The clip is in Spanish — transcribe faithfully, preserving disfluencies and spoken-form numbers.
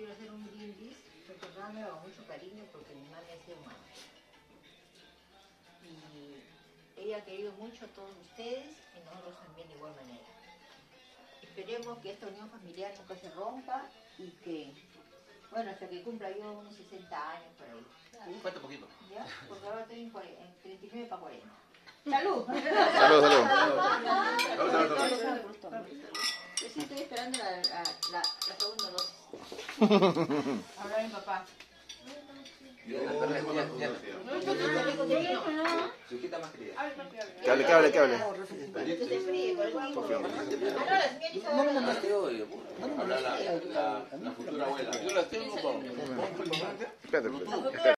quiero hacer un brindis recordándolo con mucho cariño porque mi madre es humana. Y ella ha querido mucho a todos ustedes y nosotros también de igual manera. Esperemos que esta unión familiar nunca se rompa y que, bueno, hasta que cumpla yo unos sesenta años por ahí. ¿Sí? Falta poquito. ¿Ya? Porque ahora estoy en, en treinta y nueve para cuarenta. ¡Salud! Salud, salud. Salud, salud, salud. Yo sí estoy esperando la, la, la, la segunda dosis. Ahora mi papá. Yo, ya, ya, ya. Su hijita más querida. Que hable, que hable, que hable. Que se fríe, por eso mismo. Ah, no, la señora Isabel. No, no, no, no, la, la, la futura abuela. Yo la tengo, Espérate, espérate.